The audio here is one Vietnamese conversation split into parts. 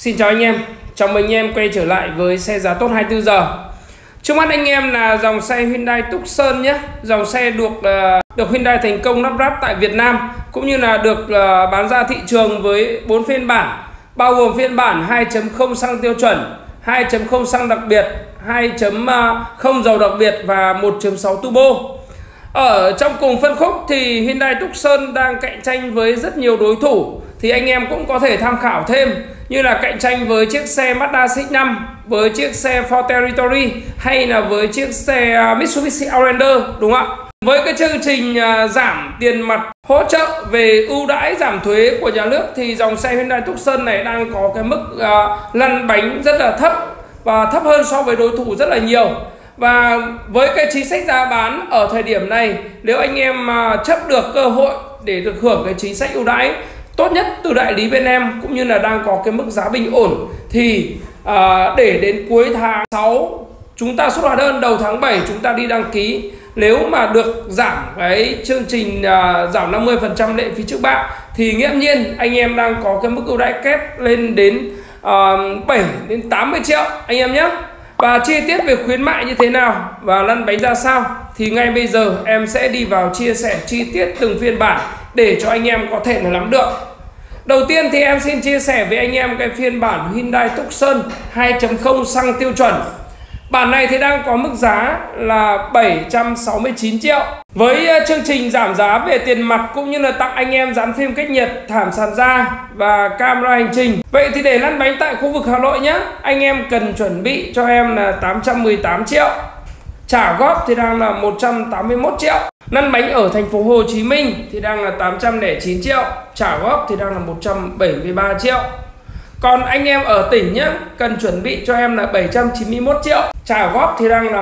Xin chào anh em, chào mừng anh em quay trở lại với xe giá tốt 24 giờ. Trước mắt anh em là dòng xe Hyundai Tucson nhé. Dòng xe được Hyundai thành công lắp ráp tại Việt Nam, cũng như là được bán ra thị trường với 4 phiên bản, bao gồm phiên bản 2.0 xăng tiêu chuẩn, 2.0 xăng đặc biệt, 2.0 dầu đặc biệt và 1.6 turbo. Ở trong cùng phân khúc thì Hyundai Tucson đang cạnh tranh với rất nhiều đối thủ, thì anh em cũng có thể tham khảo thêm, như là cạnh tranh với chiếc xe Mazda CX-5, với chiếc xe Ford Territory, hay là với chiếc xe Mitsubishi Outlander, đúng không ạ? Với cái chương trình giảm tiền mặt, hỗ trợ về ưu đãi giảm thuế của nhà nước, thì dòng xe Hyundai Tucson này đang có cái mức lăn bánh rất là thấp, và thấp hơn so với đối thủ rất là nhiều. Và với cái chính sách giá bán ở thời điểm này, nếu anh em chấp được cơ hội để được hưởng cái chính sách ưu đãi tốt nhất từ đại lý bên em, cũng như là đang có cái mức giá bình ổn, thì để đến cuối tháng 6 chúng ta xuất hóa đơn, đầu tháng 7 chúng ta đi đăng ký, nếu mà được giảm cái chương trình giảm 50% lệ phí trước bạ, thì nghiễm nhiên anh em đang có cái mức ưu đãi kép lên đến 7 đến 80 triệu anh em nhé. Và chi tiết về khuyến mại như thế nào và lăn bánh ra sao thì ngay bây giờ em sẽ đi vào chia sẻ chi tiết từng phiên bản để cho anh em có thể là nắm được. Đầu tiên thì em xin chia sẻ với anh em cái phiên bản Hyundai Tucson 2.0 xăng tiêu chuẩn. Bản này thì đang có mức giá là 769 triệu. Với chương trình giảm giá về tiền mặt, cũng như là tặng anh em dán phim cách nhiệt, thảm sàn da và camera hành trình. Vậy thì để lăn bánh tại khu vực Hà Nội nhé, anh em cần chuẩn bị cho em là 818 triệu. Trả góp thì đang là 181 triệu. Lăn bánh ở thành phố Hồ Chí Minh thì đang là 809 triệu. Trả góp thì đang là 173 triệu. Còn anh em ở tỉnh nhé, cần chuẩn bị cho em là 791 triệu. Trả góp thì đang là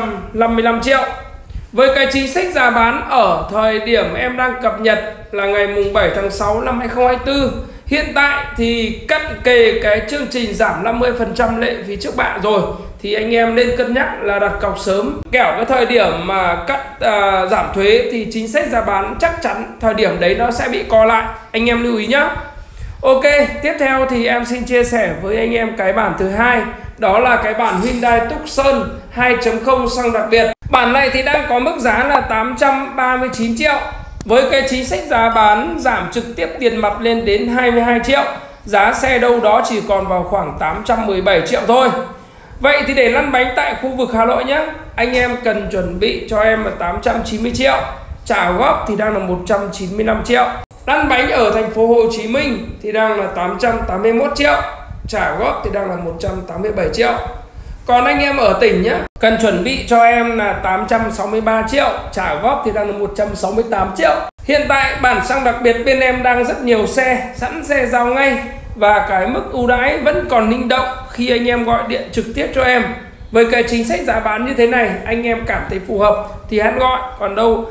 155 triệu. Với cái chính sách giá bán ở thời điểm em đang cập nhật là ngày mùng 7 tháng 6 năm 2024, hiện tại thì cận kề cái chương trình giảm 50% lệ phí trước bạ rồi, thì anh em nên cân nhắc là đặt cọc sớm, kẻo cái thời điểm mà giảm thuế thì chính sách giá bán chắc chắn thời điểm đấy nó sẽ bị co lại, anh em lưu ý nhé. Ok, tiếp theo thì em xin chia sẻ với anh em cái bản thứ hai, đó là cái bản Hyundai Tucson 2.0 xăng đặc biệt. Bản này thì đang có mức giá là 839 triệu. Với cái chính sách giá bán giảm trực tiếp tiền mặt lên đến 22 triệu. Giá xe đâu đó chỉ còn vào khoảng 817 triệu thôi. Vậy thì để lăn bánh tại khu vực Hà Nội nhé, anh em cần chuẩn bị cho em là 890 triệu. Trả góp thì đang là 195 triệu. Lăn bánh ở thành phố Hồ Chí Minh thì đang là 881 triệu. Trả góp thì đang là 187 triệu. Còn anh em ở tỉnh nhé, cần chuẩn bị cho em là 863 triệu. Trả góp thì đang là 168 triệu. Hiện tại bản xăng đặc biệt bên em đang rất nhiều xe, sẵn xe giao ngay. Và cái mức ưu đãi vẫn còn linh động khi anh em gọi điện trực tiếp cho em. Với cái chính sách giá bán như thế này, anh em cảm thấy phù hợp thì hãy gọi. Còn đâu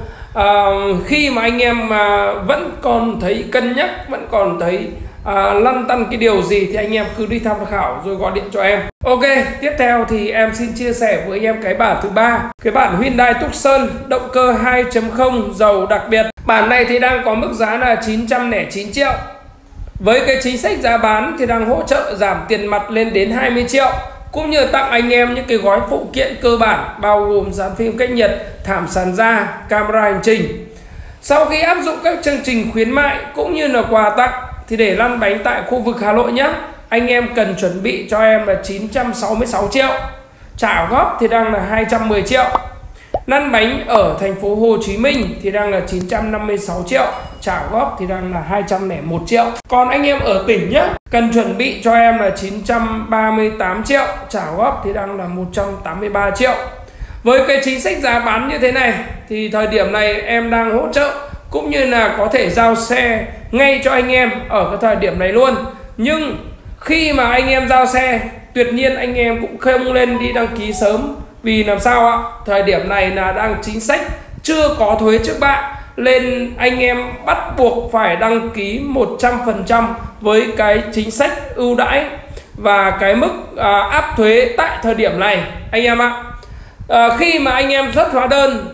khi mà anh em vẫn còn thấy cân nhắc, vẫn còn thấy lăn tăn cái điều gì, thì anh em cứ đi tham khảo rồi gọi điện cho em. Ok, tiếp theo thì em xin chia sẻ với anh em cái bản thứ ba, cái bản Hyundai Tucson động cơ 2.0 dầu đặc biệt. Bản này thì đang có mức giá là 909 triệu. Với cái chính sách giá bán thì đang hỗ trợ giảm tiền mặt lên đến 20 triệu, cũng như tặng anh em những cái gói phụ kiện cơ bản, bao gồm dán phim cách nhiệt, thảm sàn da, camera hành trình. Sau khi áp dụng các chương trình khuyến mại cũng như là quà tặng, thì để lăn bánh tại khu vực Hà Nội nhé, anh em cần chuẩn bị cho em là 966 triệu. Trả góp thì đang là 210 triệu. Lăn bánh ở thành phố Hồ Chí Minh thì đang là 956 triệu. Trả góp thì đang là 201 triệu. Còn anh em ở tỉnh nhé, cần chuẩn bị cho em là 938 triệu. Trả góp thì đang là 183 triệu. Với cái chính sách giá bán như thế này, thì thời điểm này em đang hỗ trợ, cũng như là có thể giao xe ngay cho anh em ở cái thời điểm này luôn. Nhưng khi mà anh em giao xe, tuyệt nhiên anh em cũng không lên đi đăng ký sớm. Vì làm sao ạ? Thời điểm này là đang chính sách chưa có thuế trước bạ, nên anh em bắt buộc phải đăng ký 100% với cái chính sách ưu đãi và cái mức áp thuế tại thời điểm này anh em ạ. Khi mà anh em xuất hóa đơn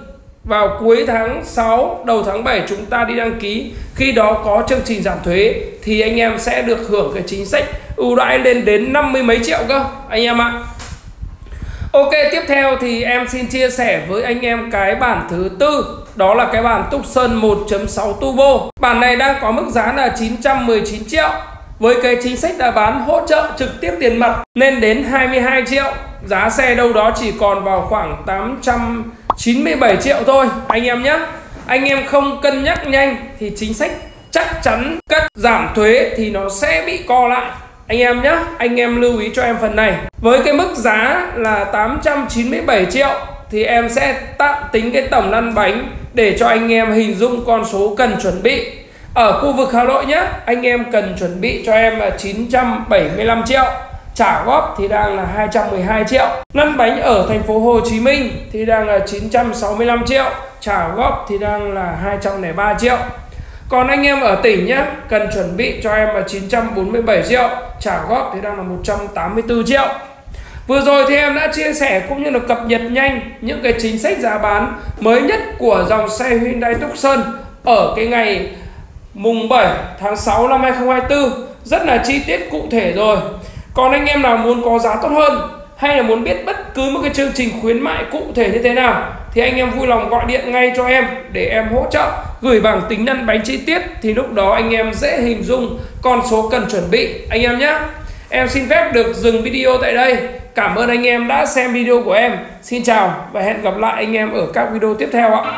vào cuối tháng 6 đầu tháng 7 chúng ta đi đăng ký, khi đó có chương trình giảm thuế thì anh em sẽ được hưởng cái chính sách ưu đãi lên đến 50 mấy triệu cơ anh em ạ. Ok, tiếp theo thì em xin chia sẻ với anh em cái bản thứ tư, đó là cái bản Tucson 1.6 Turbo. Bản này đang có mức giá là 919 triệu với cái chính sách đã bán hỗ trợ trực tiếp tiền mặt lên đến 22 triệu. Giá xe đâu đó chỉ còn vào khoảng 897 triệu thôi anh em nhé. Anh em không cân nhắc nhanh thì chính sách chắc chắn cắt giảm thuế thì nó sẽ bị co lại anh em nhé. Anh em lưu ý cho em phần này. Với cái mức giá là 897 triệu thì em sẽ tạm tính cái tổng lăn bánh để cho anh em hình dung con số cần chuẩn bị. Ở khu vực Hà Nội nhé, anh em cần chuẩn bị cho em là 975 triệu. Trả góp thì đang là 212 triệu. Lăn bánh ở thành phố Hồ Chí Minh thì đang là 965 triệu. Trả góp thì đang là 203 triệu. Còn anh em ở tỉnh nhé, cần chuẩn bị cho em là 947 triệu. Trả góp thì đang là 184 triệu. Vừa rồi thì em đã chia sẻ cũng như là cập nhật nhanh những cái chính sách giá bán mới nhất của dòng xe Hyundai Tucson ở cái ngày mùng 7 tháng 6 năm 2024. Rất là chi tiết cụ thể rồi. Còn anh em nào muốn có giá tốt hơn hay là muốn biết bất cứ một cái chương trình khuyến mại cụ thể như thế nào thì anh em vui lòng gọi điện ngay cho em để em hỗ trợ gửi bảng tính lăn bánh chi tiết, thì lúc đó anh em dễ hình dung con số cần chuẩn bị anh em nhé. Em xin phép được dừng video tại đây. Cảm ơn anh em đã xem video của em. Xin chào và hẹn gặp lại anh em ở các video tiếp theo ạ.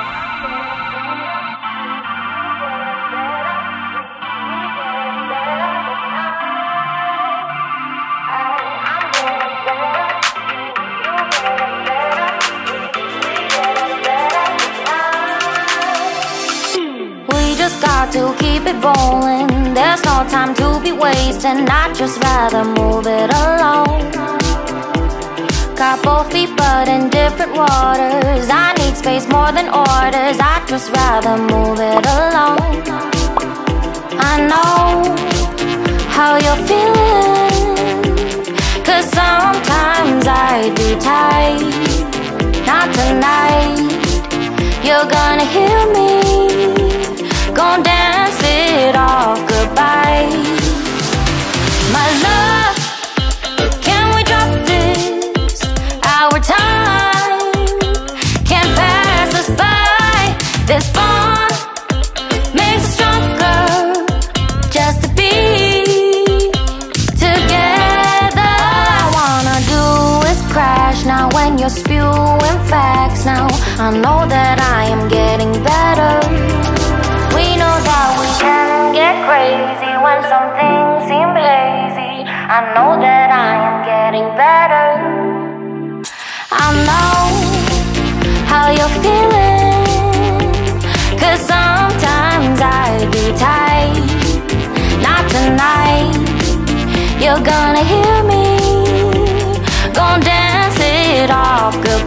Got to keep it rolling. There's no time to be wasting. I'd just rather move it alone. Got both feet but in different waters. I need space more than orders. I'd just rather move it alone. I know how you're feeling, 'cause sometimes I do tight. Not tonight. You're gonna hear me. Gonna dance it off goodbye. My love, can we drop this? Our time can't pass us by. This bond makes us stronger just to be together. All I wanna do is crash now when you're spewing facts. Now I know that I am getting better. We know that we can get crazy when some things seem hazy. I know that I am getting better. I know how you're feeling, 'cause sometimes I do tight. Not tonight. You're gonna hear me. Gonna dance it off goodbye.